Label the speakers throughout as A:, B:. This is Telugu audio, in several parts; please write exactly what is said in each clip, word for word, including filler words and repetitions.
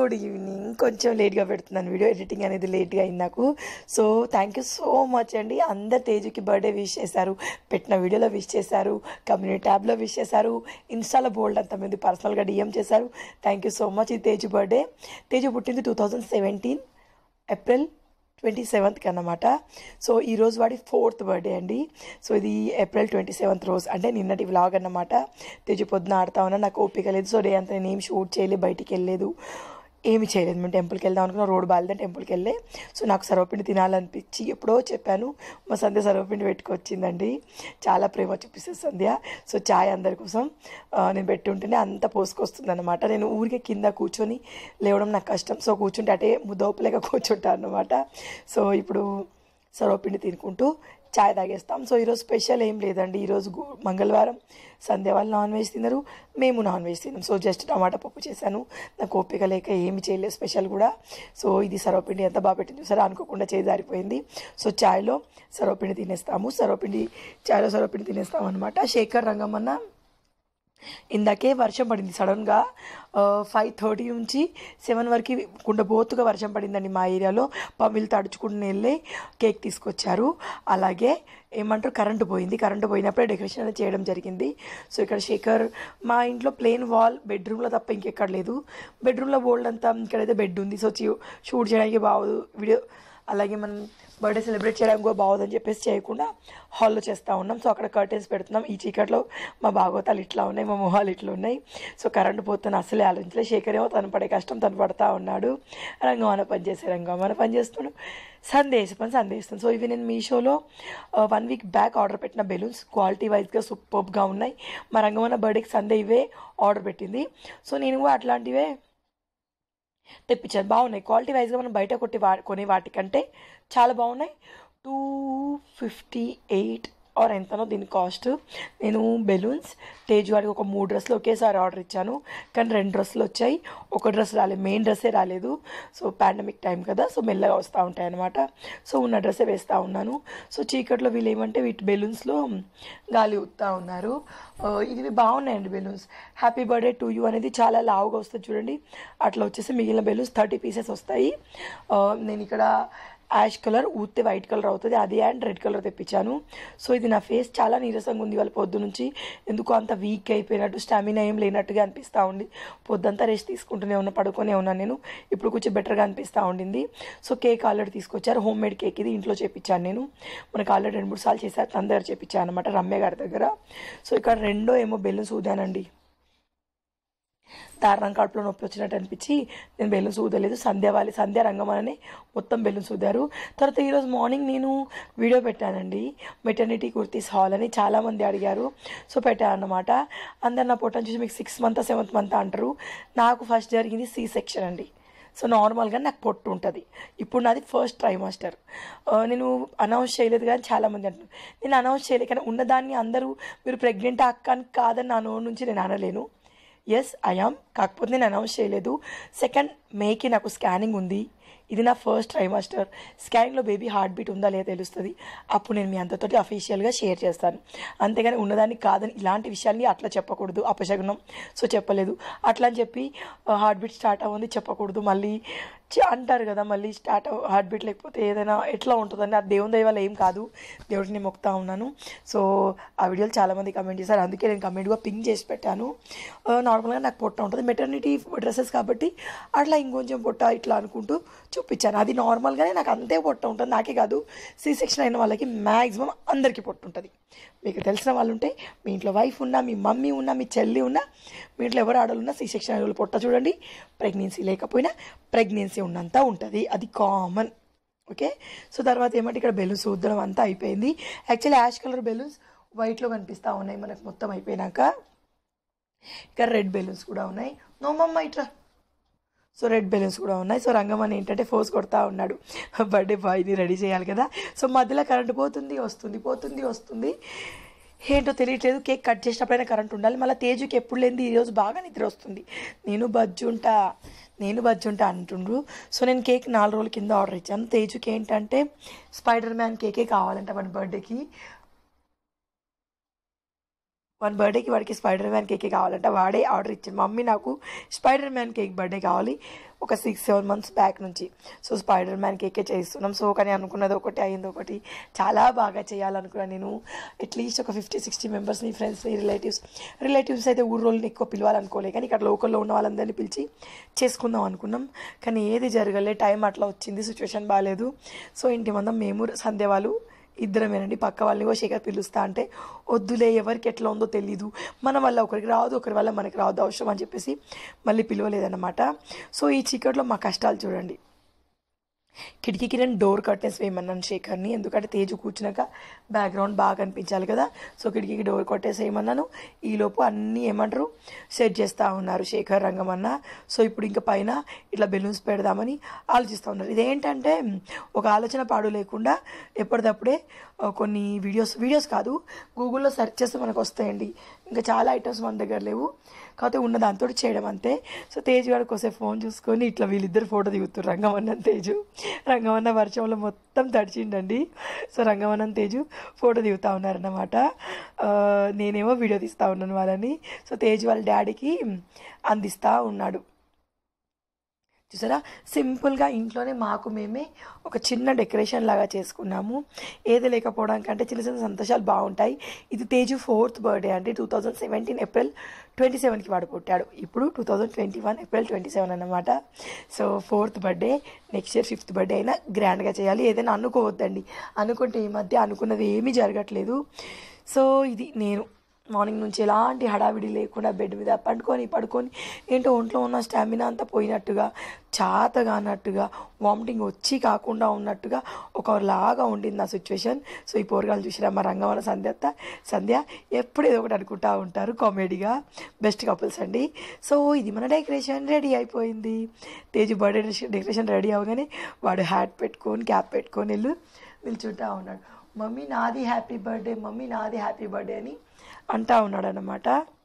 A: Good evening. కొంచెం లేట్గా పెడుతున్నాను వీడియో, ఎడిటింగ్ అనేది లేట్గా అయింది నాకు. So thank you so much అండి. అందరు తేజుకి బర్త్డే విష్ చేశారు, పెట్టిన వీడియోలో విష్ చేశారు, కమ్యూనిటీ ట్యాబ్లో విష్ చేశారు, ఇన్స్టాలో బోల్డ్ అంతమంది పర్సనల్గా డిఎం చేశారు. Thank you so much. ఇది తేజు బర్త్డే. తేజు పుట్టింది two thousand seventeen April twenty సెవెంత్కి అన్నమాట. సో ఈరోజు వాడి ఫోర్త్ బర్త్డే అండి. సో ఇది ఏప్రిల్ ట్వంటీ సెవెంత్ రోజు, అంటే నిన్నటి వ్లాగ్ అన్నమాట. తేజు పొద్దున ఆడుతా ఉన్నా, నాకు ఓపిక లేదు. సో డే అంతా నేను ఏం షూట్ చేయలేదు, బయటికి వెళ్ళలేదు, ఏమి చేయలేదు. మేము టెంపుల్కి వెళ్దాం అనుకున్నా, రోడ్ బాగాలేదని టెంపుల్కి వెళ్ళే. సో నాకు సర్వపిండి తినాలనిపించి ఎప్పుడో చెప్పాను, మా సంధ్య సర్వపిండి పెట్టుకొచ్చిందండి. చాలా ప్రేమ చూపిస్తుంది సంధ్య. సో చాయ్ అందరి కోసం నేను పెట్టి ఉంటేనే అంత పోసుకొస్తుంది అనమాట. నేను ఊరికే కింద కూర్చొని లేవడం నాకు కష్టం. సో కూర్చుంటే అటే ముద్దోపలేక కూర్చుంటాను అనమాట. సో ఇప్పుడు సర్వపిండి తినుకుంటూ చాయ్ తాగేస్తాం. సో ఈరోజు స్పెషల్ ఏం లేదండి. ఈరోజు మంగళవారం, సంధ్య వాళ్ళు నాన్ వెజ్ తినరు, మేము నాన్ వెజ్ తిన్నాం. సో జస్ట్ టమాటా పప్పు చేశాను, నాకు ఓపిక లేక ఏమి చేయలేదు స్పెషల్ కూడా. సో ఇది సర్వపిండి ఎంత బాగా పెట్టింది సరే, అనుకోకుండా చేయి జారిపోయింది. సో చాయ్లో సర్వపిండి తినేస్తాము, సర్వపిండి చాయ్లో సర్వపిండి తినేస్తాం అనమాట. శేఖర్ రంగమన్న ఇందాకే వర్షం పడింది సడన్గా. ఫైవ్ థర్టీ నుంచి సెవెన్ వరకు కుండబోతుగా వర్షం పడిందండి మా ఏరియాలో. పమిలు తడుచుకుంటూ వెళ్ళి కేక్ తీసుకొచ్చారు. అలాగే ఏమంటారు, కరెంటు పోయింది. కరెంటు పోయినప్పుడే డెకరేషన్ అనేది చేయడం జరిగింది. సో ఇక్కడ శేఖర్, మా ఇంట్లో ప్లెయిన్ వాల్ బెడ్రూమ్లో తప్ప ఇంకెక్కడ లేదు. బెడ్రూమ్లో బోల్డ్ అంతా, ఇక్కడైతే బెడ్ ఉంది. సో షూట్ చేయడానికి బాగోదు వీడియో, అలాగే మనం బర్త్డే సెలబ్రేట్ చేయడానికి కూడా బాగోదని చెప్పేసి చేయకుండా హాల్లో చేస్తూ ఉన్నాం. సో అక్కడ కర్టెన్స్ పెడుతున్నాం. ఈ చీకట్లో మా భాగవతాలు ఇట్లా ఉన్నాయి, మా మొహాలు ఇట్లా ఉన్నాయి. సో కరెంటు పోతాను అసలే ఆలోచించలే. శేఖర్ ఏమో తను పడే కష్టం తను పడుతూ ఉన్నాడు. రంగమాన పని చేసే రంగమాన పని చేస్తున్నాడు, సందేశ పని సందేశం. సో ఇవి నేను మీషోలో వన్ వీక్ బ్యాక్ ఆర్డర్ పెట్టిన బెలూన్స్, క్వాలిటీ వైజ్గా సూపర్గా ఉన్నాయి. మా రంగమాన బర్త్డేకి సందే ఇవే ఆర్డర్ పెట్టింది. సో నేను కూడా అట్లాంటివే తెప్పించాను. బాగున్నాయి క్వాలిటీ వైజ్గా, మనం బయట కొట్టి వా కొనే వాటికంటే చాలా బాగున్నాయి. టూ ఫిఫ్టీ ఎయిట్ ఆర్ ఎంతనో దీని కాస్ట్. నేను బెలూన్స్ తేజు వాడికి ఒక మూడు డ్రెస్సులు ఒకేసారి ఆర్డర్ ఇచ్చాను, కానీ రెండు డ్రెస్సులు వచ్చాయి, ఒక డ్రెస్ రాలేదు, మెయిన్ డ్రెస్సే రాలేదు. సో పాండమిక్ టైం కదా, సో మెల్లగా వస్తూ ఉంటాయి అనమాట. సో ఉన్న డ్రెస్సే వేస్తూ ఉన్నాను. సో చీకట్లో వీళ్ళు ఏమంటే వీటి బెలూన్స్లో గాలి ఊపుతూ ఉన్నారు. ఇవి బాగున్నాయండి balloons. Happy birthday to you అనేది చాలా లావుగా వస్తుంది చూడండి, అట్లా వచ్చేసి మిగిలిన బెలూన్స్ థర్టీ పీసెస్ వస్తాయి. నేను ఇక్కడ యాష్ కలర్ ఊతే వైట్ కలర్ అవుతుంది, అది అండ్ రెడ్ కలర్ తెప్పించాను. సో ఇది నా ఫేస్ చాలా నీరసంగా ఉంది వాళ్ళ పొద్దు నుంచి, ఎందుకో అంత వీక్ అయిపోయినట్టు, స్టామినా ఏం లేనట్టుగా అనిపిస్తూ ఉంది. పొద్దంతా రెస్ట్ తీసుకుంటూనే ఉన్నా, పడుకునే ఉన్నాను నేను. ఇప్పుడు కొంచెం బెటర్గా అనిపిస్తూ ఉండింది. సో కేక్ ఆల్రెడీ తీసుకొచ్చారు, హోమ్ మేడ్ కేక్ ఇది, ఇంట్లో చేపించాను నేను. మనకు ఆల్రెడీ రెండు మూడు సార్లు చేశారు, తన దగ్గర చేపించాను అనమాట, రమ్య గారి దగ్గర. సో ఇక్కడ రెండో ఏమో బెలూన్స్ ఊదానండి. దారుణం కడుపులో నొప్పి వచ్చినట్టు అనిపించి నేను బెలూన్స్ ఊదలేదు. సంధ్య వాళ్ళు, సంధ్య రంగమని మొత్తం బెలూన్స్ ఊదారు. తర్వాత ఈరోజు మార్నింగ్ నేను వీడియో పెట్టానండి, మెటర్నిటీ కుర్తీస్ హాల్ అని చాలామంది అడిగారు. సో పెట్టాను అన్నమాట. అందరు నా పొట్టని చూసి మీకు సిక్స్ మంత్ సెవెంత్ మంత్ అంటారు. నాకు ఫస్ట్ జరిగింది సి సెక్షన్ అండి. సో నార్మల్గా నాకు పొట్టు ఉంటుంది. ఇప్పుడు నాది ఫస్ట్ ట్రైమాస్టర్. నేను అనౌన్స్ చేయలేదు కానీ చాలామంది అంటున్నారు. నేను అనౌన్స్ చేయలేదు కానీ ఉన్నదాన్ని అందరూ మీరు ప్రెగ్నెంట్ అక్క అని కాదని నా నోరు నుంచి నేను అనలేను. ఎస్ ఐఆమ్, కాకపోతే నేను అనౌన్స్ చేయలేదు. సెకండ్ మేకి నాకు స్కానింగ్ ఉంది, ఇది నా ఫస్ట్ ట్రైమాస్టర్. స్కానింగ్లో బేబీ హార్ట్ బీట్ ఉందా లేదా తెలుస్తుంది, అప్పుడు నేను మీ అందరితోటి అఫీషియల్గా షేర్ చేస్తాను. అంతేగాని ఉన్నదాన్ని కాదని ఇలాంటి విషయాన్ని అట్లా చెప్పకూడదు, అపశకునం. సో చెప్పలేదు అట్లా అని చెప్పి హార్ట్ బీట్ స్టార్ట్ అవ్వంది చెప్పకూడదు, మళ్ళీ అంటారు కదా, మళ్ళీ స్టార్ట్ హార్ట్ బీట్ లేకపోతే ఏదైనా ఎట్లా ఉంటుందని. ఆ దేవుని దయ వల్ల ఏం కాదు, దేవుడిని మొక్కుతా ఉన్నాను. సో ఆ వీడియోలు చాలామంది కమెంట్ చేశారు, అందుకే నేను కమెంట్గా పింక్ చేసి పెట్టాను. నార్మల్గా నాకు పొట్ట ఉంటుంది, మెటర్నిటీ డ్రెస్సెస్ కాబట్టి అట్లా ఇంకొంచెం పొట్ట ఇట్లా అనుకుంటూ చూపించాను. అది నార్మల్గానే నాకు అంతే పొట్ట ఉంటుంది, నాకే కాదు, సి సెక్షన్ అయిన వాళ్ళకి మ్యాక్సిమం అందరికీ పొట్టు ఉంటుంది. మీకు తెలిసిన వాళ్ళు ఉంటే, మీ ఇంట్లో వైఫ్ ఉన్నా, మీ మమ్మీ ఉన్నా, మీ చెల్లి ఉన్నా, మీ ఇంట్లో ఎవరు ఆడలు ఉన్నా సి సెక్షన్ అయిన వాళ్ళు పొట్ట చూడండి. ప్రెగ్నెన్సీ లేకపోయినా ప్రెగ్నెన్సీ ఉన్నంత ఉంటుంది, అది కామన్. ఓకే. సో తర్వాత ఏమంటే ఇక్కడ బెలూన్స్ ఊద్దడం అంతా అయిపోయింది. యాక్చువల్లీ యాష్ కలర్ బెలూన్స్ వైట్లో కనిపిస్తూ ఉన్నాయి మనకు మొత్తం అయిపోయినాక. ఇక్కడ రెడ్ బెలూన్స్ కూడా ఉన్నాయి. నో మమ్మ ఇట్లా. సో రెడ్ బెలూన్స్ కూడా ఉన్నాయి. సో రంగమని ఏంటంటే ఫోర్స్ కొడతా ఉన్నాడు, బర్త్డే బాయ్ని రెడీ చేయాలి కదా. సో మధ్యలో కరెంట్ పోతుంది వస్తుంది, పోతుంది వస్తుంది, ఏంటో తెలియట్లేదు. కేక్ కట్ చేసినప్పుడైనా కరెంట్ ఉండాలి. మళ్ళీ తేజుకి ఎప్పుడు లేనిది ఈరోజు బాగా నిద్ర వస్తుంది. నేను బజ్జుంటా నేను బజ్జుంటా అంటుండ్రు. సో నేను కేక్ నాలుగు రోజుల కింద ఆర్డర్ ఇచ్చాను. తేజుకి ఏంటంటే స్పైడర్ మ్యాన్ కేకే కావాలంట మన బర్త్డేకి. వన్ బర్త్డేకి వాడికి స్పైడర్ మ్యాన్ కేకే కావాలంట. వాడే ఆర్డర్ ఇచ్చాడు, మమ్మీ నాకు స్పైడర్ మ్యాన్ కేక్ బర్త్డే కావాలి, ఒక సిక్స్ సెవెన్ మంత్స్ బ్యాక్ నుంచి. సో స్పైడర్ మ్యాన్ కేకే చేస్తున్నాం. సో కానీ అనుకున్నది ఒకటి అయింది ఒకటి. చాలా బాగా చేయాలనుకున్నాను నేను. అట్లీస్ట్ ఒక ఫిఫ్టీ సిక్స్టీ మెంబర్స్ని, ఫ్రెండ్స్ని, రిలేటివ్స్ రిలేటివ్స్ అయితే ఊరోళ్ళని ఎక్కువ పిలవాలనుకోలే, కానీ ఇక్కడ లోకల్లో ఉన్న వాళ్ళందరినీ పిలిచి చేసుకుందాం అనుకున్నాం. కానీ ఏది జరగలే, టైం అట్లా వచ్చింది, సిచ్యువేషన్ బాగాలేదు. సో ఇంటి మందం మేము సంధ్య వాళ్ళు ఇద్దరమేనండి. పక్క వాళ్ళని శేఖర్ పిలుస్తా అంటే వద్దులే, ఎవరికి ఎట్లా ఉందో తెలీదు, మన వల్ల ఒకరికి రాదు, ఒకరి వల్ల మనకి రాదు, అవసరం అని చెప్పేసి మళ్ళీ పిలవలేదన్నమాట. సో ఈ చీకట్లో మా కష్టాలు చూడండి. కిటికీకి నేను డోర్ కర్టెన్స్ వేయమన్నాను శేఖర్ని, ఎందుకంటే తేజు కూర్చున్నాక బ్యాక్గ్రౌండ్ బాగా కనిపించాలి కదా. సో కిటికీకి డోర్ కర్టెన్స్ వేయమన్నాను. ఈలోపు అన్నీ ఏమంటారు సెట్ చేస్తూ ఉన్నారు శేఖర్, రంగమన్న. సో ఇప్పుడు ఇంకా పైన ఇట్లా బెలూన్స్ పెడదామని ఆలోచిస్తూ ఉన్నారు. ఇదేంటంటే ఒక ఆలోచన పాడు లేకుండా ఎప్పటిదప్పుడే కొన్ని వీడియోస్ వీడియోస్ కాదు గూగుల్లో సెర్చ్ చేస్తే మనకు వస్తాయండి. ఇంకా చాలా ఐటమ్స్ మన దగ్గర లేవు, కాకపోతే ఉన్న దాంతో చేయడం అంతే. సో తేజు గారు కోసే ఫోన్ చూసుకొని ఇట్లా వీళ్ళిద్దరు ఫోటో దిగుతారు, రంగమన్న తేజు. రంగమన్న వర్షంలో మొత్తం తడిచిండండి. సో రంగమన్న తేజు ఫోటో దిగుతూ ఉన్నారన్నమాట. నేనేమో వీడియో తీస్తూ ఉన్నాను వాళ్ళని. సో తేజు వాళ్ళ డాడీకి అందిస్తూ ఉన్నాడు. చూసారా, సింపుల్గా ఇంట్లోనే మాకు మేమే ఒక చిన్న డెకరేషన్ లాగా చేసుకున్నాము. ఏది లేకపోవడం కంటే చిన్న చిన్న సంతోషాలు బాగుంటాయి. ఇది తేజు ఫోర్త్ బర్త్డే అంటే two thousand seventeen April twenty సెవెన్కి వాడు పుట్టాడు. ఇప్పుడు two thousand twenty one April twenty seven అన్నమాట. So fourth birthday, next year fifth birthday అయినా గ్రాండ్గా చేయాలి. ఏదైనా అనుకోవద్దండి, అనుకుంటే ఈ మధ్య అనుకున్నది ఏమీ జరగట్లేదు. సో ఇది నేను మార్నింగ్ నుంచి ఎలాంటి హడావిడి లేకుండా బెడ్ మీద పండుకొని పడుకొని ఏంటో ఒంట్లో ఉన్న స్టామినా అంతా పోయినట్టుగా, చాతగా అన్నట్టుగా, వామిటింగ్ వచ్చి కాకుండా ఉన్నట్టుగా ఒకలాగా ఉండింది నా సిచ్యువేషన్. సో ఈ పోరగాలు చూసిరా మా రంగమన్న సంధ్య సంధ్య ఎప్పుడు ఏదో ఒకటి అనుకుంటూ ఉంటారు కామెడీగా. బెస్ట్ కపుల్స్ అండి. సో ఇది మన డెకరేషన్ రెడీ అయిపోయింది. తేజు బర్త్డే డెకరేషన్ రెడీ అవగానే వాడు హ్యాట్ పెట్టుకొని క్యాప్ పెట్టుకొని వెళ్ళు నిల్చుంటా ఉన్నాడు. మమ్మీ నాది హ్యాపీ బర్త్డే, మమ్మీ నాది హ్యాపీ బర్త్డే అని అంటా ఉన్నాడు అన్నమాట.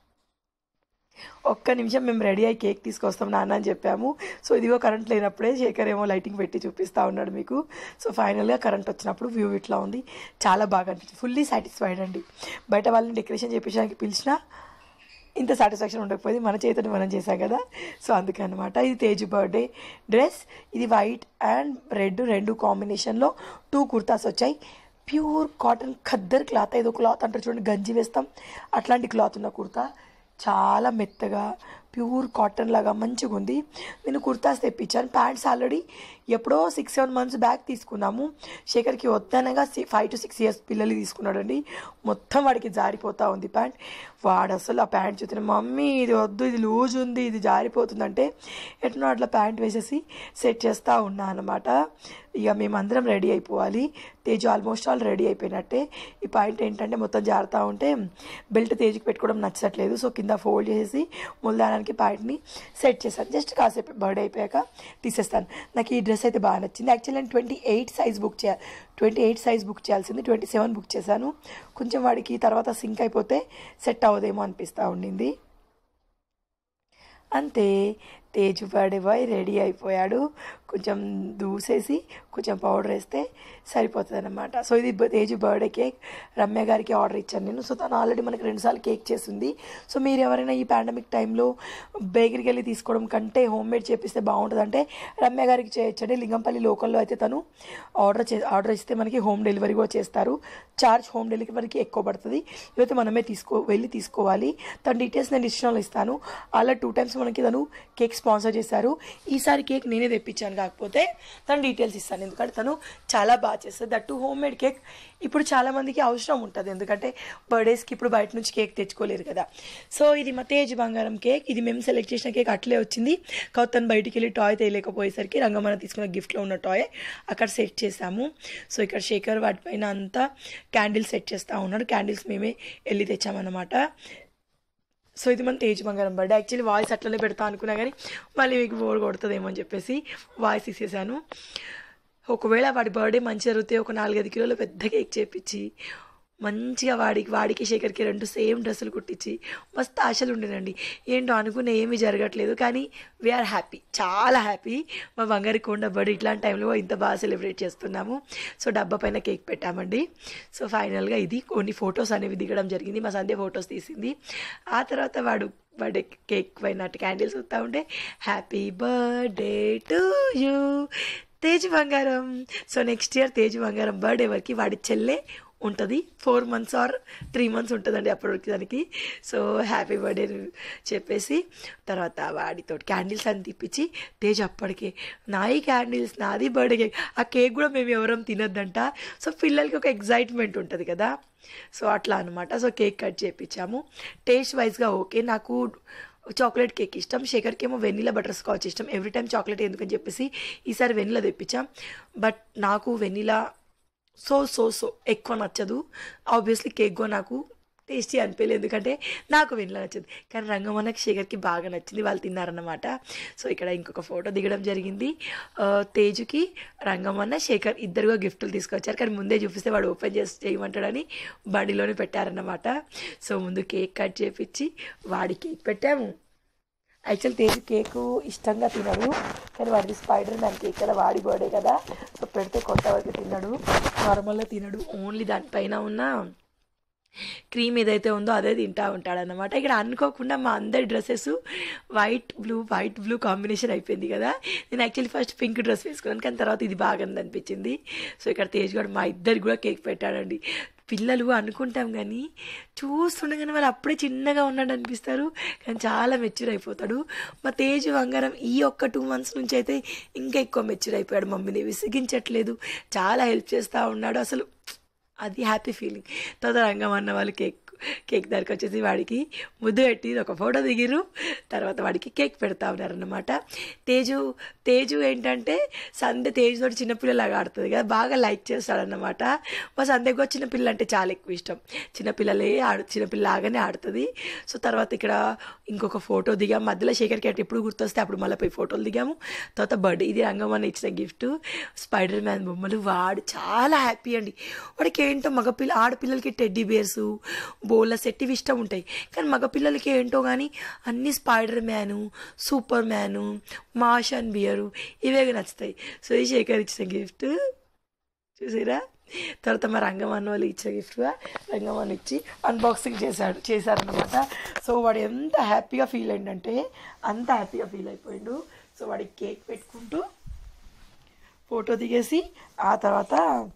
A: ఒక్క నిమిషం మేము రెడీ అయ్యి కేక్ తీసుకొస్తాం నాన్న అని చెప్పాము. సో ఇదిగో కరెంట్ లేనప్పుడే శేఖర్ ఏమో లైటింగ్ పెట్టి చూపిస్తూ ఉన్నాడు మీకు. సో ఫైనల్గా కరెంట్ వచ్చినప్పుడు వ్యూ ఇట్లా ఉంది, చాలా బాగా అనిపించింది. ఫుల్లీ సాటిస్ఫైడ్ అండి. బయట వాళ్ళని డెకరేషన్ చేయించడానికి పిలిచినా ఇంత సాటిస్ఫాక్షన్ ఉండకపోయింది, మన చేతిని మనం చేసాం కదా. సో అందుకనమాట. ఇది తేజు బర్త్డే డ్రెస్. ఇది వైట్ అండ్ రెడ్ రెండు కాంబినేషన్లో టూ కుర్తాస్ వచ్చాయి. ప్యూర్ కాటన్ ఖద్దర్ క్లాత్, ఏదో క్లాత్ అంటారు చూడండి, గంజి వేస్తాం అట్లాంటి క్లాత్ ఉన్న కుర్తా. చాలా మెత్తగా ప్యూర్ కాటన్ లాగా మంచిగా ఉంది. నేను కుర్తాస్ తెప్పించాను. ప్యాంట్స్ ఆల్రెడీ ఎప్పుడో సిక్స్ సెవెన్ మంత్స్ బ్యాక్ తీసుకున్నాము. శేఖర్కి వద్దనగా ఫైవ్ టు సిక్స్ ఇయర్స్ పిల్లలు తీసుకున్నాడండి. మొత్తం వాడికి జారిపోతూ ఉంది ప్యాంట్. వాడు అసలు ఆ ప్యాంట్ చూస్తే మమ్మీ ఇది వద్దు, ఇది లూజ్ ఉంది, ఇది జారిపోతుందంటే ఎట్లా అట్లా ప్యాంట్ వేసేసి సెట్ చేస్తూ ఉన్నా అనమాట. ఇక మేమందరం రెడీ అయిపోవాలి. తేజు ఆల్మోస్ట్ ఆల్ రెడీ అయిపోయినట్టే. ఈ పాయింట్ ఏంటంటే మొత్తం జారుతూ ఉంటే బెల్ట్ తేజుకి పెట్టుకోవడం నచ్చట్లేదు. సో కింద ఫోల్డ్ చేసి ముల్దానానికి పాయింట్ని సెట్ చేశాను. జస్ట్ కాసేపు బర్త్డే అయిపోయాక తీసేస్తాను. నాకు ఈ డ్రెస్ అయితే బాగా నచ్చింది. యాక్చువల్లీ నేను ట్వంటీ ఎయిట్ సైజ్ బుక్ చేయాలి ట్వంటీ ఎయిట్ సైజ్ బుక్ చేయాల్సింది ట్వంటీ సెవెన్ బుక్ చేశాను. కొంచెం వాడికి తర్వాత సింక్ అయిపోతే సెట్ అవ్వదేమో అనిపిస్తూ ఉండింది. అంతే, తేజు బర్త్డే బాయ్ రెడీ అయిపోయాడు. కొంచెం దూసేసి కొంచెం పౌడర్ వేస్తే సరిపోతుంది అనమాట. సో ఇది తేజు బర్త్డే కేక్. రమ్య గారికి ఆర్డర్ ఇచ్చాను నేను. సో తను ఆల్రెడీ మనకి రెండుసార్లు కేక్ చేసింది. సో మీరు ఎవరైనా ఈ పాండమిక్ టైంలో బేకరీకి వెళ్ళి తీసుకోవడం కంటే హోమ్ మేడ్ చేపిస్తే బాగుంటుంది అంటే రమ్య గారికి చేయొచ్చండి. లింగంపల్లి లోకల్లో అయితే తను ఆర్డర్ చే ఆర్డర్ ఇస్తే మనకి హోమ్ డెలివరీ కూడా చేస్తారు. చార్జ్ హోమ్ డెలివరీ మనకి ఎక్కువ పడుతుంది, లేకపోతే మనమే తీసుకో వెళ్ళి తీసుకోవాలి. తన డీటెయిల్స్ నేను డిస్క్రిప్షన్లో ఇస్తాను. అలా టూ టైమ్స్ మనకి తను కేక్ స్పాన్సర్ చేశారు. ఈసారి కేక్ నేనే తెప్పించాను, కాకపోతే తను డీటెయిల్స్ ఇస్తాను, ఎందుకంటే తను చాలా బాగా చేస్తుంది. దట్టు హోమ్ మేడ్ కేక్ ఇప్పుడు చాలామందికి అవసరం ఉంటుంది, ఎందుకంటే బర్త్డేస్కి ఇప్పుడు బయట నుంచి కేక్ తెచ్చుకోలేరు కదా. సో ఇది మా తేజ్ బంగారం కేక్. ఇది మేము సెలెక్ట్ చేసిన కేక్ అట్లే వచ్చింది. కాకపోతే తను బయటికి వెళ్ళి టాయ్ తేయలేకపోయేసరికి రంగమన్న తీసుకున్న గిఫ్ట్లో ఉన్న టాయ్ అక్కడ సెట్ చేసాము. సో ఇక్కడ శేఖర్ వాటిపైన అంతా క్యాండిల్స్ సెట్ చేస్తూ ఉన్నాడు. క్యాండిల్స్ మేమే వెళ్ళి తెచ్చామన్నమాట. సో ఇది మన తేజ్ బంగారం బర్త్డే. యాక్చువల్లీ వాయిస్ అట్లనే పెడతా అనుకున్నా కానీ మళ్ళీ మీకు బోర్ కొడుతుందేమో అని చెప్పేసి వాయిస్ ఇచ్చేసాను. ఒకవేళ వాడి బర్త్డే మంచి జరిగితే ఒక నాలుగైదు కిలోల పెద్ద కేక్ చేపించి మంచిగా వాడికి వాడికి శేఖర్కి రెండు సేమ్ డ్రెస్సులు కుట్టించి మస్తు ఆశలు ఉండేనండి. ఏంటో అనుకునే ఏమీ జరగట్లేదు, కానీ వీఆర్ హ్యాపీ, చాలా హ్యాపీ. మా బంగారు కొండ బర్త్డే ఇట్లాంటి టైంలో ఇంత బాగా సెలబ్రేట్ చేస్తున్నాము. సో డబ్బా పైన కేక్ పెట్టామండి. సో ఫైనల్గా ఇది కొన్ని ఫొటోస్ అనేవి దిగడం జరిగింది. మా సంధ్య ఫొటోస్ తీసింది. ఆ తర్వాత వాడు బర్త్డే కేక్ పైన క్యాండిల్స్ వస్తూ ఉంటే happy birthday to you Tej బంగారం. సో నెక్స్ట్ ఇయర్ తేజ్ బంగారం బర్త్డే వరకు వాడి చెల్లె ఉంటుంది. Four months or three months ఉంటుందండి అప్పటికి దానికి. సో హ్యాపీ బర్త్డే చెప్పేసి తర్వాత వాడితో క్యాండిల్స్ అని తిప్పించి తేజ్ అప్పటికే నాయి క్యాండిల్స్ నాది బర్త్డే కేక్, ఆ కేక్ కూడా మేము ఎవరం తినొద్దంట. సో పిల్లలకి ఒక ఎగ్జైట్మెంట్ ఉంటుంది కదా, సో అట్లా అనమాట. సో కేక్ కట్ చేయించాము. టేస్ట్ వైజ్గా ఓకే. నాకు చాక్లెట్ కేక్ ఇష్టం, శేఖర్కి ఏమో వెనిలా బటర్ స్కాచ్ ఇష్టం. ఎవ్రీ టైం చాక్లెట్ ఎందుకని చెప్పేసి ఈసారి వెనిలా తెప్పించాం. బట్ నాకు వెనిలా సో సో సో ఎక్కువ నచ్చదు. ఆబ్వియస్లీ కేక్ కూడా నాకు టేస్టీ అనిపించలేదు, ఎందుకంటే నాకు వెనిలా నచ్చదు. కానీ రంగమన్నకి శేఖర్కి బాగా నచ్చింది, వాళ్ళు తిన్నారన్నమాట. సో ఇక్కడ ఇంకొక ఫోటో దిగడం జరిగింది. తేజుకి రంగమన్న శేఖర్ ఇద్దరుగా గిఫ్ట్లు తీసుకొచ్చారు, కానీ ముందే చూపిస్తే వాడు ఓపెన్ చేసి చేయమంటాడని బండిలోనే పెట్టారన్నమాట. సో ముందు కేక్ కట్ చేపించి వాడి కేక్ పెట్టాము. యాక్చువల్ తేజు కేకు ఇష్టంగా తినడు, కానీ వాడిది స్పైడర్ మ్యాన్ కేక్ కదా, వాడి బర్త్డే కదా. సో పెడితే కొంతవరకు తినడు, నార్మల్గా తినడు. ఓన్లీ దానిపైన ఉన్న క్రీమ్ ఏదైతే ఉందో అదే తింటూ ఉంటాడనమాట. ఇక్కడ అనుకోకుండా మా అందరి dresses white blue white blue combination అయిపోయింది కదా. నేను యాక్చువల్లీ ఫస్ట్ పింక్ డ్రెస్ వేసుకున్నాను, కానీ తర్వాత ఇది బాగా అనిపించింది. సో ఇక్కడ తేజ్ కూడా మా ఇద్దరికి కూడా కేక్ పెట్టాడండి. పిల్లలు అనుకుంటాం కానీ చూస్తుండగానే వాళ్ళు అప్పుడే చిన్నగా ఉన్నాడు అనిపిస్తారు, కానీ చాలా మెచ్యూర్ అయిపోతాడు. మా తేజ్ బంగారం ఈ ఒక్క టూ మంత్స్ నుంచి అయితే ఇంకా ఎక్కువ మెచ్యూర్ అయిపోయాడు. మమ్మీని విసిగించట్లేదు, చాలా హెల్ప్ చేస్తూ ఉన్నాడు. అసలు అది హ్యాపీ ఫీలింగ్. తర్వాత రంగమన్న వాళ్ళు కేక్ కేక్ దగ్గరికి వచ్చేసి వాడికి ముద్దు పెట్టి ఒక ఫోటో దిగిరు. తర్వాత వాడికి కేక్ పెడతా ఉన్నారన్నమాట. తేజు తేజు ఏంటంటే సంధ్య తేజు తోటి చిన్నపిల్లలాగా ఆడుతుంది కదా, బాగా లైక్ చేస్తాడన్నమాట. మా సంధ్యకు కూడా చిన్నపిల్లలు అంటే చాలా ఎక్కువ ఇష్టం. చిన్నపిల్లలే ఆడు చిన్నపిల్లలాగానే ఆడుతుంది. సో తర్వాత ఇక్కడ ఇంకొక ఫోటో దిగాము. మధ్యలో శేఖర్కి అంటే ఎప్పుడు గుర్తొస్తే అప్పుడు మళ్ళీ పోయి ఫోటోలు దిగాము. తర్వాత బర్త్డే ఇది రంగమన్న ఇచ్చిన గిఫ్ట్ స్పైడర్ మ్యాన్ బొమ్మలు. వాడు చాలా హ్యాపీ అండి. వాడికి ఏంటో మగపిల్ల ఆడపిల్లలకి టెడ్డీ బేర్సు బోలా సెట్ ఇవి ఇష్టం ఉంటాయి, కానీ మగపిల్లలకి ఏంటో కానీ అన్ని spider man super man Masha and bear ఇవే నచ్చుతాయి. సో ఈ శేఖర్ ఇచ్చిన గిఫ్ట్ చూసారా. తర్వాత మా రంగమన్న వాళ్ళు ఇచ్చిన గిఫ్ట్గా రంగమన్న ఇచ్చి అన్బాక్సింగ్ చేశాడు చేశారనమాట. సో వాడు ఎంత హ్యాపీగా ఫీల్ అయిందంటే అంత హ్యాపీగా ఫీల్ అయిపోయిండు. సో వాడికి కేక్ పెట్టుకుంటూ ఫోటో దిగేసి ఆ తర్వాత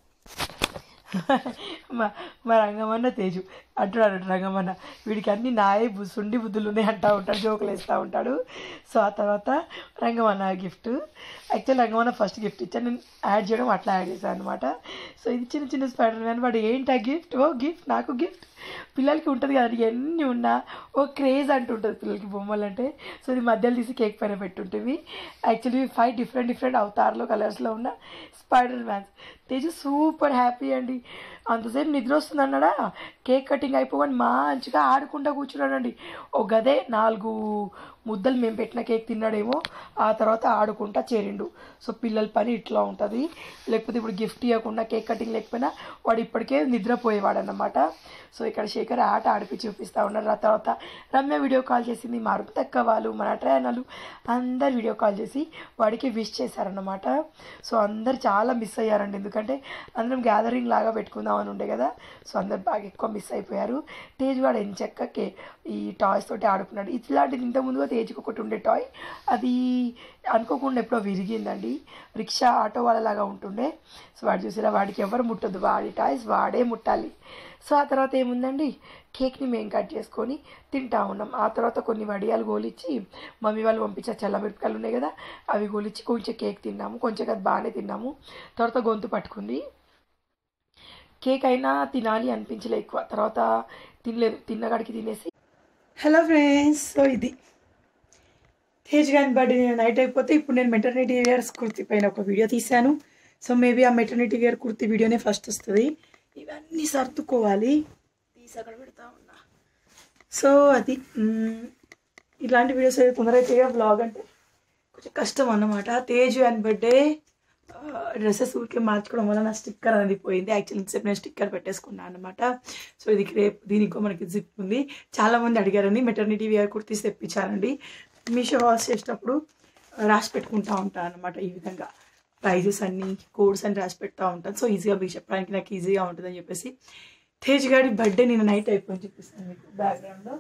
A: మా మా రంగమన్న తేజు అంటున్నాడు, రంగమన్న వీడికి అన్ని నాయే సుండి బుద్ధులు ఉన్నాయి అంటూ ఉంటాడు, జోకులు వేస్తూ ఉంటాడు. సో ఆ తర్వాత Rangamanna gift actual Rangamanna first gift ఇచ్చాను, నేను యాడ్ చేయడం అట్లా యాడ్ చేశాను అనమాట. సో ఇది చిన్న చిన్న స్పైడర్ మ్యాన్. వాడు ఏంటి ఆ గిఫ్ట్, ఓ గిఫ్ట్ నాకు గిఫ్ట్. పిల్లలకి ఉంటుంది కదా ఎన్ని ఉన్నా ఓ క్రేజ్ అంటుంటుంది పిల్లలకి బొమ్మలు అంటే. సో ఇది మధ్యలో తీసి కేక్ పైన పెట్టుంటేవి. యాక్చువల్లీ ఫైవ్ డిఫరెంట్ డిఫరెంట్ అవతార్లో కలర్స్లో ఉన్న spider mans. Teju super happy అండి. అంతసేపు నిద్ర వస్తుంది అన్నాడా, కేక్ కటింగ్ అయిపోగానే మంచిగా ఆడుకుంటూ కూర్చున్నాడండి. ఓ గదే నాలుగు ముద్దలు మేము పెట్టిన కేక్ తిన్నాడేమో, ఆ తర్వాత ఆడుకుంటా చేరిండు. సో పిల్లల పని ఇట్లా ఉంటుంది. లేకపోతే ఇప్పుడు గిఫ్ట్ ఇవ్వకుండా కేక్ కటింగ్ లేకపోయినా వాడు ఇప్పటికే నిద్రపోయేవాడు అన్నమాట. సో ఇక్కడ శేఖర్ ఆట ఆడిపి చూపిస్తూ ఉన్నారు. ఆ తర్వాత రమ్య వీడియో కాల్ చేసింది, మా రుక్తక్క వాళ్ళు మన ట్రైనర్లు అందరు వీడియో కాల్ చేసి వాడికి విష్ చేశారన్నమాట. సో అందరు చాలా మిస్ అయ్యారండి, ఎందుకంటే అందరం గ్యాదరింగ్ లాగా పెట్టుకుందాం అని ఉండే కదా. సో అందరు బాగా ఎక్కువ మిస్ అయిపోయారు. తేజ్ వాడు ఎంచక్క కే ఈ టాయ్స్ తోటి ఆడుకున్నాడు. ఇట్లాంటిది ఇంతకుముందుగా తేజ్కి ఒకటి ఉండే టాయ్, అది అనుకోకుండా ఎప్పుడో విరిగిందండి. రిక్షా ఆటో వాళ్ళలాగా ఉంటుండే. సో వాడు చూసిరా వాడికి ఎవరు ముట్టద్దు, వాడి టాయ్స్ వాడే ముట్టాలి. సో ఆ తర్వాత ఏముందండి, కేక్ని మేము కట్ చేసుకొని తింటా ఉన్నాం. ఆ తర్వాత కొన్ని వడియాలు గోలిచ్చి మమ్మీ వాళ్ళు పంపించే చల్లమిరపకాయలు ఉన్నాయి కదా అవి గోలిచ్చి కొంచెం కేక్ తిన్నాము. కొంచెం అది బాగానే తిన్నాము. తర్వాత గొంతు పట్టుకుంది. కేక్ అయినా తినాలి అనిపించలే ఎక్కువ, తర్వాత తినలేదు, తిన్నగాడికి తినేసి. హలో ఫ్రెండ్స్, సో ఇది తేజ్ గాని బర్త్డే నేను నైట్ అయిపోతే ఇప్పుడు నేను మెటర్నిటీ వేర్స్ కుర్తి పైన ఒక వీడియో తీశాను. సో మేబీ ఆ మెటర్నిటీ వేర్ కుర్తి వీడియోనే ఫస్ట్ వస్తుంది. ఇవన్నీ సర్దుకోవాలి, తీసి అక్కడ పెడతా ఉన్నా. సో అది ఇలాంటి వీడియోస్ అయితే తొందరగా అయితే వ్లాగ్ అంటే కొంచెం కష్టం అన్నమాట. తేజ్ అండ్ బర్త్డే డ్రెస్సెస్ ఊరికే మార్చుకోవడం వల్ల నా స్టిక్కర్ అనేది పోయింది. యాక్చువల్లీ ఇంతసేపు నేను స్టిక్కర్ పెట్టేసుకున్నాను అనమాట. సో ఇది రేపు దీనికి మనకి జిప్ ఉంది. చాలామంది అడిగారని మెటర్నిటీ వేర్ కుర్తీస్ తెప్పించానండి. మీషో వాష్ చేసేటప్పుడు రాసి పెట్టుకుంటూ ఉంటాను అనమాట. ఈ విధంగా ప్రైజెస్ అన్నీ కోడ్స్ అని రాసి పెడతా ఉంటాను. సో ఈజీగా మీకు చెప్పడానికి నాకు ఈజీగా ఉంటుందని చెప్పేసి. తేజ్ గారి బర్త్డే నేను నైట్ అయిపోయి చూపిస్తాను మీకు బ్యాక్గ్రౌండ్లో.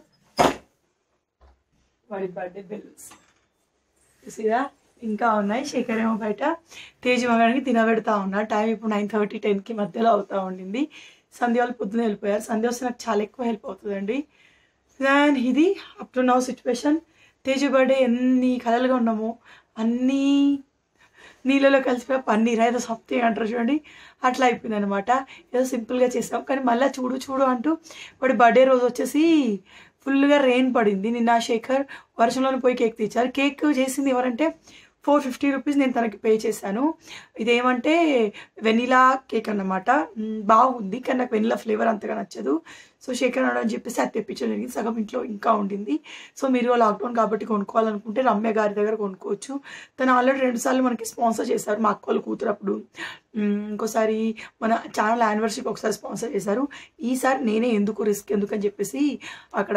A: వాడి బర్త్డే బెలూన్స్ చూసిరా ఇంకా ఉన్నాయి. శేఖర్ ఏమో బయట తేజ్ మగానికి తినబెడతా ఉన్నా. టైం ఇప్పుడు నైన్ థర్టీ టెన్కి మధ్యలో అవుతూ ఉండింది. సంధ్య వాళ్ళు పొద్దున వెళ్ళిపోయారు. సంధ్య వస్తే నాకు చాలా ఎక్కువ హెల్ప్ అవుతుందండి. అండ్ ఇది up to now situation. Tej birthday ఎన్ని కలలుగా ఉన్నామో అన్నీ నీళ్ళలో కలిసిపోయి పన్నీర్ ఏదో సంథింగ్ అంటారు చూడండి, అట్లా అయిపోయింది అనమాట. ఏదో సింపుల్గా చేసాం. కానీ మళ్ళీ చూడు చూడు అంటూ వాడి బర్త్డే రోజు వచ్చేసి ఫుల్గా రెయిన్ పడింది. నిన్న శేఖర్ వర్షంలోనే పోయి కేక్ తెచ్చారు. కేక్ చేసింది ఎవరంటే ఫోర్ ఫిఫ్టీ రూపీస్ నేను తనకి పే చేశాను. ఇదేమంటే వెనిలా కేక్ అన్నమాట. బాగుంది కానీ నాకు వెనిలా ఫ్లేవర్ అంతగా నచ్చదు. సో శేఖర్ అని చెప్పేసి అది తెప్పించడం జరిగింది. సగం ఇంట్లో ఇంకా ఉండింది. సో మీరు లాక్డౌన్ కాబట్టి కొనుక్కోవాలనుకుంటే రమ్య గారి దగ్గర కొనుక్కోవచ్చు. తను ఆల్రెడీ రెండు సార్లు మనకి స్పాన్సర్ చేశారు. మా అక్క వాళ్ళు కూతురు అప్పుడు, ఇంకోసారి మన ఛానల్ యానివర్సరీకి ఒకసారి స్పాన్సర్ చేశారు. ఈసారి నేనే ఎందుకు రిస్క్ ఎందుకని చెప్పేసి అక్కడ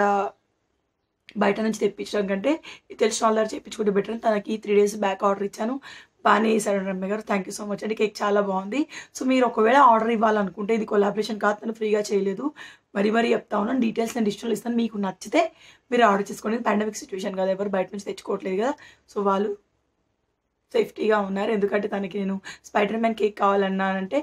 A: బయట నుంచి తెప్పించడం కంటే తెలిసిన వాళ్ళ దగ్గర చెప్పించుకుంటే బెటర్. తనకి త్రీ డేస్ బ్యాక్ ఆర్డర్ ఇచ్చాను. బాగానే వేసాడు Ramya garu. Thank you so much అండి. కేక్ చాలా బాగుంది. సో మీరు ఒకవేళ ఆర్డర్ ఇవ్వాలనుకుంటే, ఇది కొలాబరేషన్ కాదు, తను ఫ్రీగా చేయలేదు, మరీ మరీ చెప్తా ఉన్నాను. డీటెయిల్స్ నేను డిస్ట్రిక్ట్లో ఇస్తాను. మీకు నచ్చితే మీరు ఆర్డర్ చేసుకోండి. పాండమిక్ సిచ్యువేషన్ కదా, ఎవరు బయట నుంచి తెచ్చుకోవట్లేదు కదా. సో వాళ్ళు సేఫ్టీగా ఉన్నారు. ఎందుకంటే తనకి నేను స్పైడర్ మ్యాన్ కేక్ కావాలన్నానంటే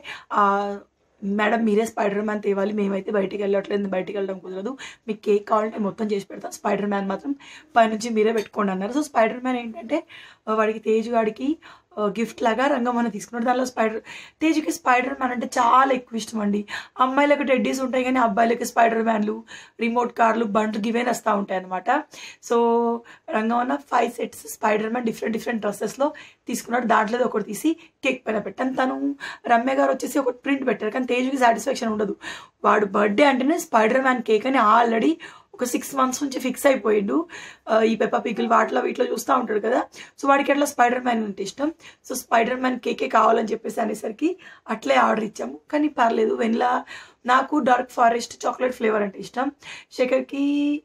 A: మేడం మీరే స్పైడర్ మ్యాన్ తేవాలి, మేమైతే బయటికి వెళ్ళట్లేదు, బయటికి వెళ్ళడం కుదరదు, మీకు కేక్ కావాలంటే మొత్తం చేసి పెడతాం, స్పైడర్ మ్యాన్ మాత్రం పైనుంచి మీరే పెట్టుకోండి అన్నారు. సో స్పైడర్ మ్యాన్ ఏంటంటే వాడికి తేజ్ వాడికి గిఫ్ట్ లాగా రంగమని తీసుకున్నాడు. దానిలో స్పైడర్ తేజ్కి స్పైడర్ మ్యాన్ అంటే చాలా ఎక్కువ ఇష్టం అండి. అమ్మాయిలకు టెడ్డీస్ ఉంటాయి కానీ అబ్బాయిలకి స్పైడర్ మ్యాన్లు, రిమోట్ కార్లు, బండ్లు గివేని వస్తూ ఉంటాయి అనమాట. So Rangamanna five sets spider man different different డ్రెస్సెస్లో తీసుకున్నాడు. దాంట్లో ఒకటి తీసి కేక్ పైన పెట్టాను. తను రమ్య గారు వచ్చేసి ఒకటి ప్రింట్ పెట్టారు. కానీ తేజ్కి సాటిస్ఫాక్షన్ ఉండదు. వాడు బర్త్డే అంటేనే స్పైడర్ మ్యాన్ కేక్ అని ఆల్రెడీ ఒక సిక్స్ మంత్స్ నుంచి ఫిక్స్ అయిపోయిండు. ఈ పెప్పా పిక్కులు వాటిలో వీటిలో చూస్తూ ఉంటాడు కదా. సో వాడికి అట్లా స్పైడర్ మ్యాన్ అంటే ఇష్టం. సో స్పైడర్ మ్యాన్ కేకే కావాలని చెప్పేసి అనేసరికి అట్లే ఆర్డర్ ఇచ్చాము. కానీ పర్లేదు. వెనిలా, నాకు డార్క్ ఫారెస్ట్ చాక్లెట్ ఫ్లేవర్ అంటే ఇష్టం. శేఖర్కి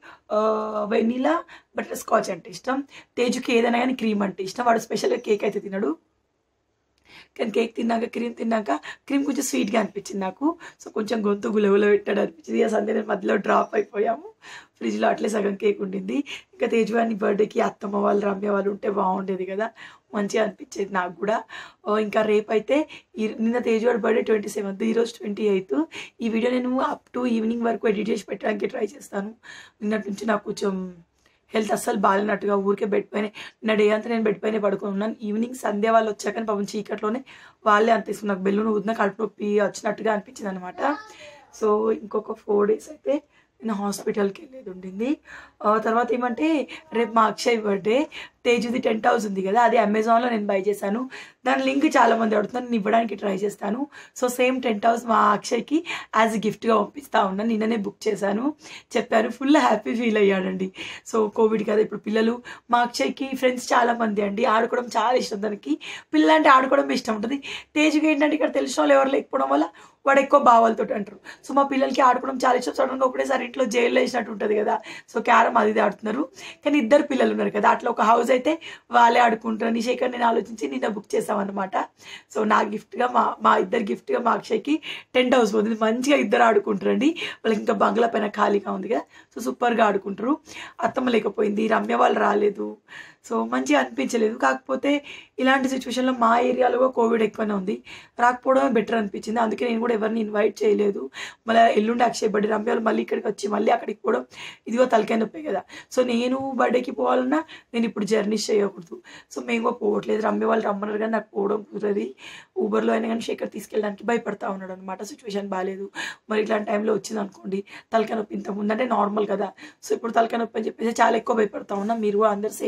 A: వెనిలా బటర్ స్కాచ్ అంటే ఇష్టం. తేజుకి ఏదైనా కానీ క్రీమ్ అంటే ఇష్టం. వాడు స్పెషల్గా కేక్ అయితే తినడు. కానీ కేక్ తిన్నాక క్రీమ్ తిన్నాక క్రీమ్ కొంచెం స్వీట్గా అనిపించింది నాకు. సో కొంచెం గొంతు గులగుల పెట్టాడు అనిపించింది. ఆ సండే మధ్యలో డ్రాప్ అయిపోయాము. ఫ్రిడ్జ్లో అట్లే సగం కేక్ ఉండింది. ఇంకా తేజవాని బర్త్డేకి అత్తమ్మ వాళ్ళు రమ్య వాళ్ళు ఉంటే బాగుండేది కదా, మంచిగా అనిపించేది నాకు కూడా. ఇంకా రేపు అయితే ఈ నిన్న తేజవాడి బర్త్డే ట్వంటీ సెవెంత్, ఈరోజు ట్వంటీ ఎయిత్. ఈ వీడియో నేను అప్ టు ఈవినింగ్ వరకు ఎడిట్ చేసి పెట్టడానికి ట్రై చేస్తాను. నిన్నటి నుంచి నాకు కొంచెం హెల్త్ అస్సలు బాగాలేనట్టుగా ఊరికే బెడ్ పైన నా డే అంతా నేను బెడ్ పైన పడుకొని ఉన్నాను. ఈవినింగ్ సంధ్య వాళ్ళు వచ్చాకని పాపం చీకట్లోనే వాళ్ళే అనిపిస్తుంది. నాకు బెల్లు ఊదిన కడుపు నొప్పి వచ్చినట్టుగా అనిపించింది అనమాట. సో ఇంకొక ఫోర్ డేస్ అయితే నేను హాస్పిటల్కి వెళ్ళేది ఉండింది. తర్వాత ఏమంటే రేపు మా అక్షయ్ బర్త్డే. తేజుది టెంట్ హౌస్ ఉంది కదా, అది అమెజాన్లో నేను బై చేశాను. దాని లింక్ చాలామంది అడుగుతున్నారు, నేను ఇవ్వడానికి ట్రై చేస్తాను. సో సేమ్ టెంట్ హౌస్ మా అక్షయ్కి యాజ్ గిఫ్ట్గా పంపిస్తూ ఉన్నాను. నిన్ననే బుక్ చేశాను, చెప్పాను. ఫుల్ హ్యాపీ ఫీల్ అయ్యాడండి. సో కోవిడ్ కదా ఇప్పుడు పిల్లలు, మా అక్షయ్కి ఫ్రెండ్స్ చాలామంది అండి, ఆడుకోవడం చాలా ఇష్టం. దానికి పిల్లలు అంటే ఆడుకోవడం ఇష్టం ఉంటుంది. తేజుకి ఏంటంటే ఇక్కడ తెలిసిన వాళ్ళు ఎవరు లేకపోవడం వల్ల వాడు ఎక్కువ బావాలతో అంటారు. సో మా పిల్లలకి ఆడుకోవడం చాలా ఇష్టం. సడన్గా ఒకటేసారి ఇంట్లో జైల్లో వేసినట్టు ఉంటుంది కదా. సో క్యారమ్ అది ఆడుతున్నారు. కానీ ఇద్దరు పిల్లలు ఉన్నారు కదా, అట్లా ఒక హౌస్ అయితే వాళ్ళే ఆడుకుంటారు. నిషేఖర్ నేను ఆలోచించి నిన్న బుక్ చేసామన్నమాట. సో నా గిఫ్ట్గా మా మా ఇద్దరు గిఫ్ట్గా మా అక్షయ్కి టెంట్ హౌస్ పోతుంది. మంచిగా ఇద్దరు ఆడుకుంటారండి. వాళ్ళకి ఇంకా బంగ్లా పైన ఖాళీగా ఉంది కదా, సో సూపర్గా ఆడుకుంటారు. అత్తమ్మ లేకపోయింది, రమ్య వాళ్ళు రాలేదు. సో మంచిగా అనిపించలేదు. కాకపోతే ఇలాంటి సిచ్యువేషన్లో మా ఏరియాలో కోవిడ్ ఎక్కువనే ఉంది, రాకపోవడమే బెటర్ అనిపించింది. అందుకే నేను కూడా ఎవరిని ఇన్వైట్ చేయలేదు. మళ్ళీ ఎల్లుండి అక్షయ్ బర్త్డే, రమ్యాలు మళ్ళీ ఇక్కడికి వచ్చి మళ్ళీ అక్కడికి పోవడం ఇదిగో తలకాయ నొప్పి కదా. సో నేను బర్త్డేకి పోవాలన్నా నేను ఇప్పుడు జర్నీస్ చేయకూడదు. సో మేము పోవట్లేదు. రమ్య వాళ్ళు రమ్మన్నారు కానీ నాకు పోవడం కుదరది. ఊబర్లో అయినా కానీ శేఖర్ తీసుకెళ్ళడానికి భయపడతా ఉన్నాడు అనమాట. సిచ్యువేషన్ బాగాలేదు. మరి ఇట్లాంటి టైంలో వచ్చింది అనుకోండి తలకాయ నొప్పి. ఇంతకుముందు అంటే నార్మల్ కదా, సో ఇప్పుడు తలకాయ నొప్పి అని చెప్పేసి చాలా ఎక్కువ భయపడతా ఉన్నా. మీరు కూడా అందరు సేఫ్గా ఉండండి.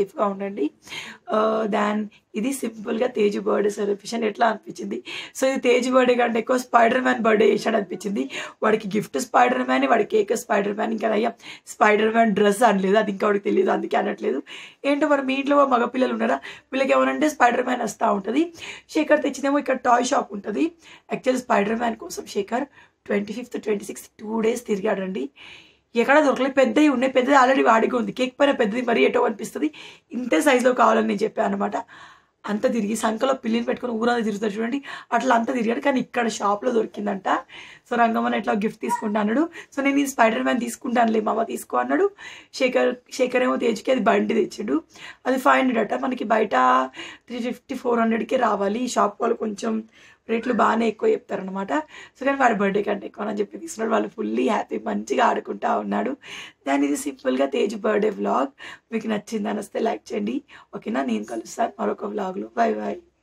A: తీసుకున్నానండి. దాన్ ఇది సింపుల్గా తేజు బర్త్డే సెలబ్రేషన్ ఎట్లా అనిపించింది. సో ఇది తేజు బర్త్డే కంటే ఎక్కువ స్పైడర్ మ్యాన్ బర్త్డే చేశాడు అనిపించింది. వాడికి గిఫ్ట్ స్పైడర్ మ్యాన్, వాడి కేక్ స్పైడర్ మ్యాన్, ఇంకా అయ్యా స్పైడర్ మ్యాన్ డ్రెస్ అనలేదు, అది ఇంకా వాడికి తెలియదు అందుకే అనట్లేదు. ఏంటో మరి మీ ఇంట్లో మగపిల్లలు ఉన్నారా, వీళ్ళకి ఏమనంటే స్పైడర్ మ్యాన్ వస్తూ ఉంటుంది. శేఖర్ తెచ్చినేమో ఇక్కడ టాయ్ షాప్ ఉంటుంది. యాక్చువల్లీ స్పైడర్ మ్యాన్ కోసం Shekhar twenty fifth twenty sixth two days తిరిగాడండి. ఎక్కడ దొరకలేదు, పెద్దవి ఉన్నాయి, పెద్దది ఆల్రెడీ వాడిగా ఉంది. కేక్ పైన పెద్దది మరీ ఎటో అనిపిస్తుంది, ఇంతే సైజులో కావాలని నేను చెప్పాను అనమాట. అంత తిరిగి సంఖలో పిల్లిని పెట్టుకుని ఊరంతా తిరుగుతారు చూడండి, అట్లా అంతా తిరిగాడు. కానీ ఇక్కడ షాప్లో దొరికిందంట. సో రంగమ్మని ఎట్లా గిఫ్ట్ తీసుకుంటా అన్నాడు. సో నేను ఈ స్పైడర్ మ్యాన్ తీసుకుంటానులే మామ తీసుకో అన్నాడు. శేఖర్ శేఖర్ ఏమో తేజుకి అది బండి తెచ్చిండు. అది ఫైవ్ హండ్రెడ్ అట, మనకి బయట త్రీ ఫిఫ్టీ ఫోర్ హండ్రెడ్కి రావాలి. ఈ షాప్ వాళ్ళు కొంచెం రేట్లు బాగానే ఎక్కువ చెప్తారనమాట. సో కానీ వాడి బర్త్డే కంటే ఎక్కువ అని చెప్పి తీసుకున్నాడు. వాళ్ళు ఫుల్లీ హ్యాపీ, మంచిగా ఆడుకుంటా ఉన్నాడు. దాని ఇది సింపుల్గా తేజు బర్త్డే వ్లాగ్. మీకు నచ్చిందని వస్తే లైక్ చేయండి, ఓకేనా. నేను కలుస్తాను మరొక వ్లాగ్లో. Bye bye.